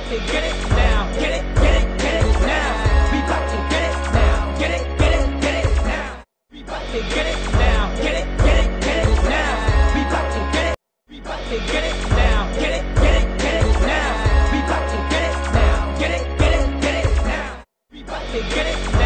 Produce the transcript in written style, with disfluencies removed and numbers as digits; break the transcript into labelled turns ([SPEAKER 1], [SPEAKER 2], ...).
[SPEAKER 1] to get it now. Get it now. We about to get it now. Get it now. We about to get it now. Get it now. We about to get it. We about to get it now. Get it now. We about to get it now. Get it now. We about to get it.